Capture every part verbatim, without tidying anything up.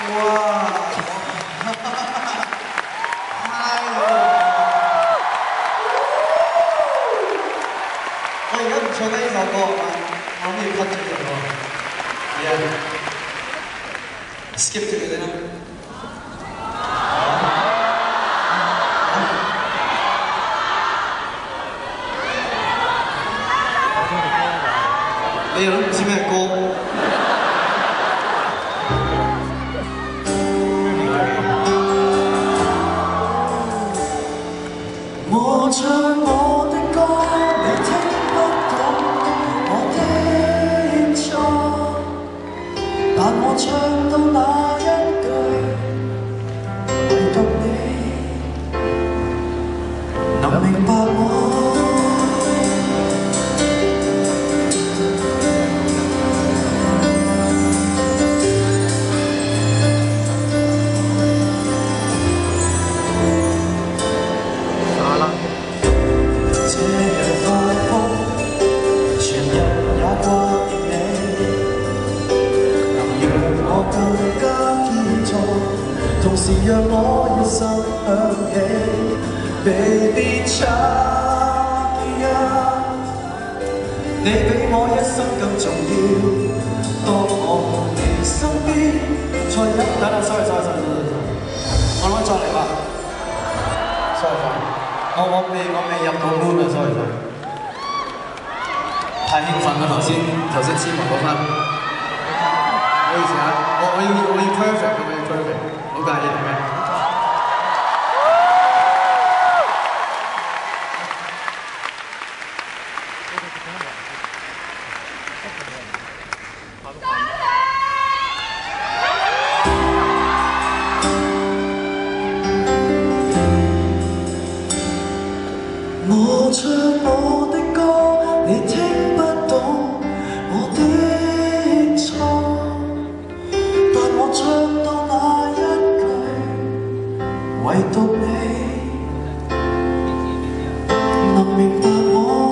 哇！太好了！我而家唔唱緊呢首歌啊嘛，我諗要 cut 咗佢喎。Yeah，skip 咗佢哋啦。你又都唔知咩歌？我唱我的歌，你聽不懂我的錯，但我唱到那一句，唯獨你能明白我。同時讓我一生響起 ，Baby Chakia， 你比我一生更重要。當我你身邊，才有等等 ，sorry sorry sorry sorry， 我諗再嚟吧 ，sorry sorry， 我我未我未入到 mood 啊 ，sorry sorry， 太興奮啦頭先頭先黐埋嗰分，唔好意思啊，我我要我要 perfect， 我要 perfect。好介意係咩？我唱我的歌，你聽不懂我的錯，但我唱到那一唯獨你能明白我。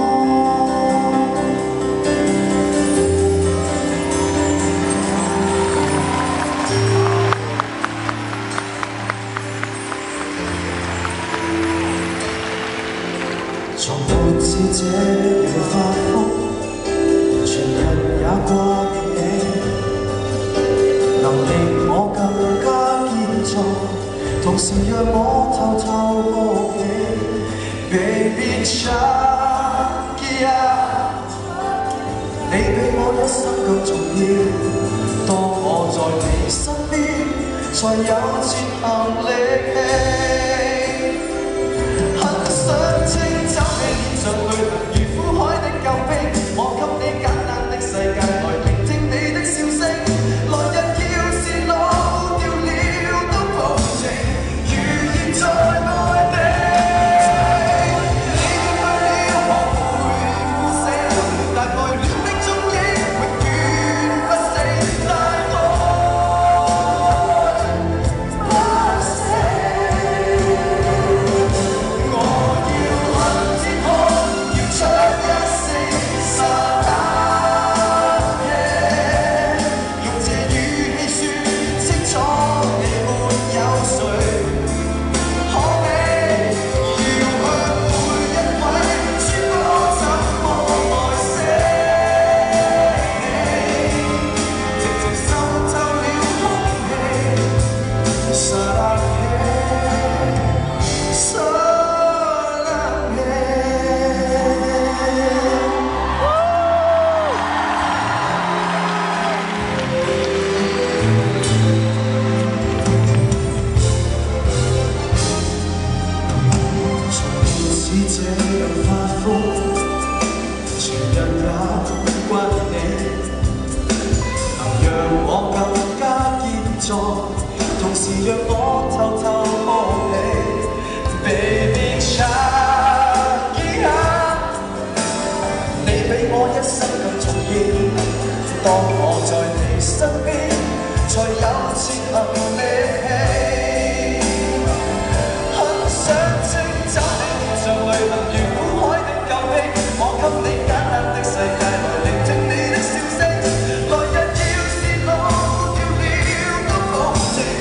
從沒似這樣發瘋，全日也掛念你，能令我更加堅壯。同時讓我偷偷哭泣 ，Baby Chakia， 你比我一生更重要。當我在你身邊，才有前行力氣。很想清走你臉上淚痕，如苦海的救兵。我給你簡單的世界，來聆聽你的笑聲。來日要是老掉了，都保證。再愛你，你面對了我會呼醒，但愛戀的蹤影永遠不死，但愛不死。我要向天空，要唱一聲沙灘夜，用這語氣説清楚，你沒有誰。同時讓我偷偷哭泣 ，Baby Chakia， 你比我一生更重要。當我在你身邊，才有前行力氣。很想清走你臉上淚痕，如苦海的救兵。我給你簡單的世界，來聆聽你的笑聲。來日要是老掉了，都保證。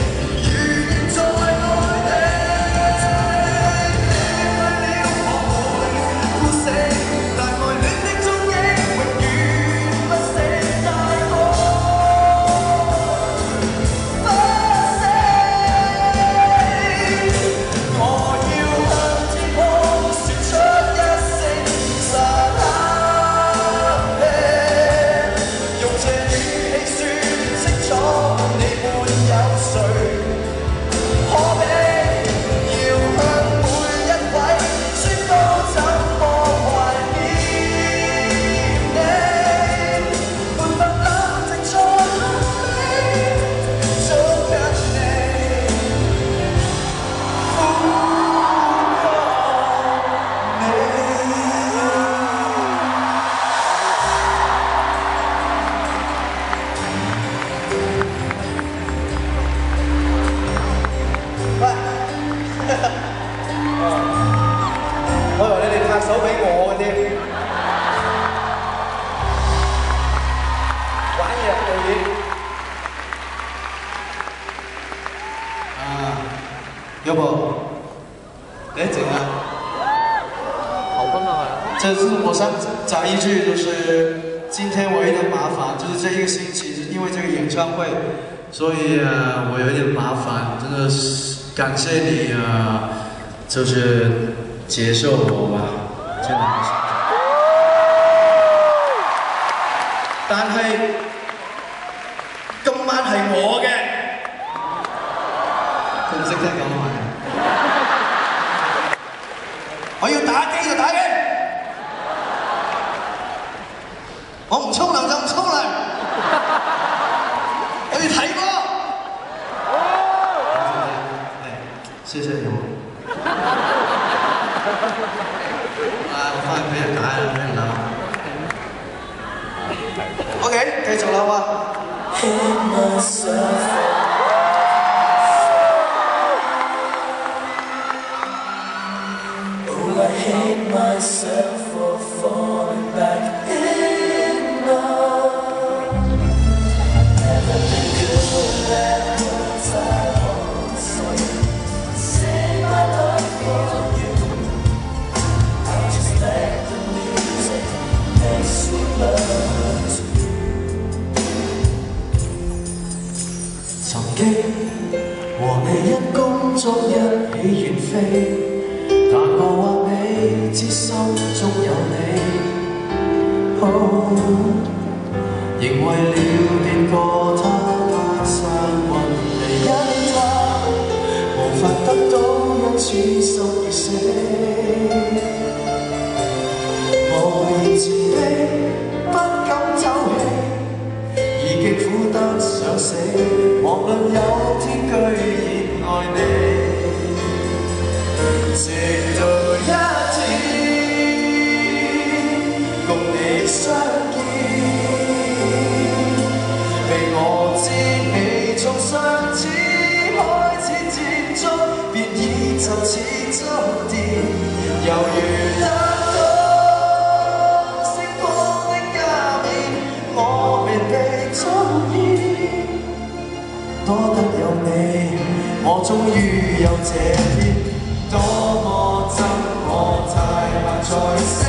日導演。啊，要不你整啊？ 好分啊， 这是我想讲一句，就是今天我有点麻烦，就是这一个星期，是因为这个演唱会，所以呃我有点麻烦，真的是感谢你啊、呃，就是接受我吧，这樣。但係今晚係我嘅，佢唔識聽廣東話。我要打機就打機，我唔沖涼就唔沖涼，我要睇波。謝謝你我。啊，我翻去俾人打啦，俾人打。OK， 繼續啦嘛。I hate myself for falling back in love. Never been good at words I won't say. Say my love for you. I'll just let the music make sweet love to you. 曾經和你因工作一起遠飛。但我話你知心中有你，哦，仍為了變過他，他散運離因他，無法得到因此心已死。我變自卑，不敢透氣，已經苦得想死，妄論有天居然愛你。直到一天共你相見，被我知你從上次開始接觸，便已就似觸電，猶如得到星光的加冕，我便被中意，多得有你，我終於有這天。多麼憎我太難再捨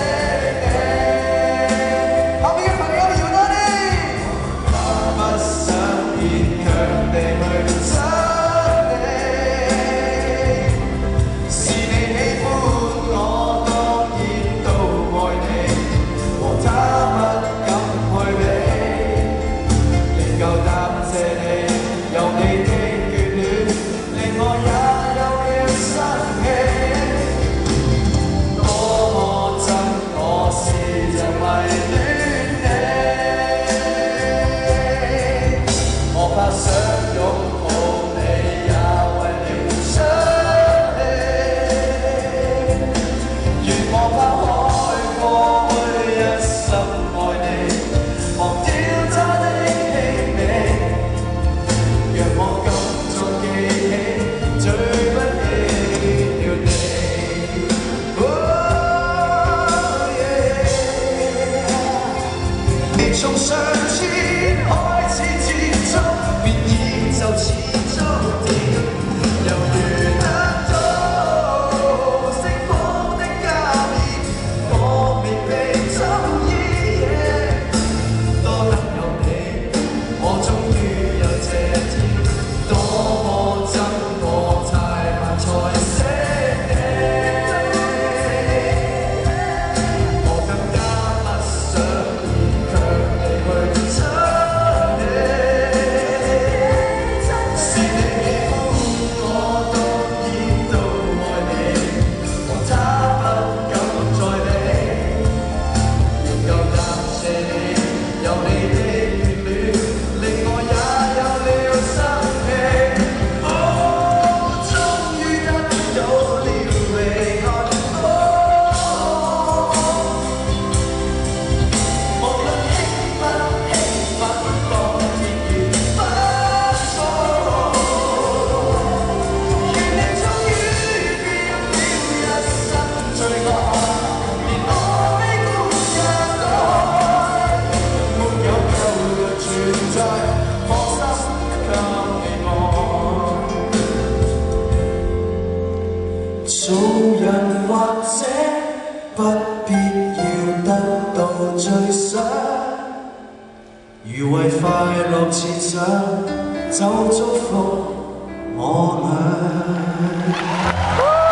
你，後面嘅朋友搖多啲。不想勉強地去親你，是你喜歡我，當然都愛你，和他不敢去比，仍舊答謝你，有你的眷戀，令我也有了生氣。多麼憎做人或者不必要得到最想，如為快樂設想，就祝福我倆。